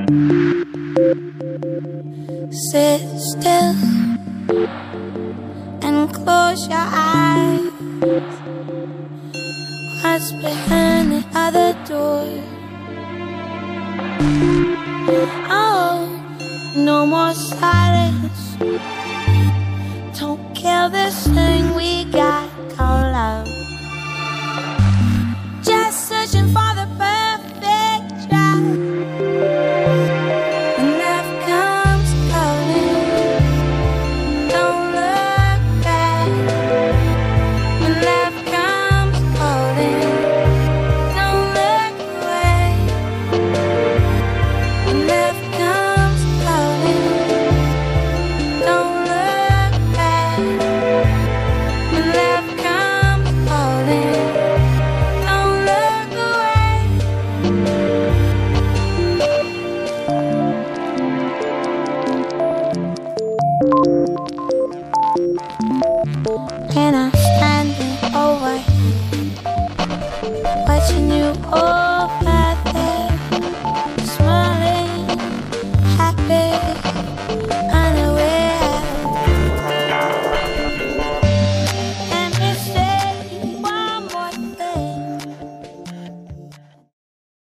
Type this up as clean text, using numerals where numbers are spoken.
Sit still and close your eyes. What's behind the other door? Oh, no more silence. Don't kill this thing we got called love. Just searching for the perfect drive. When love comes calling, don't look back. When love comes calling, don't look away. When love comes calling, don't look back. When love comes calling, don't look away. And I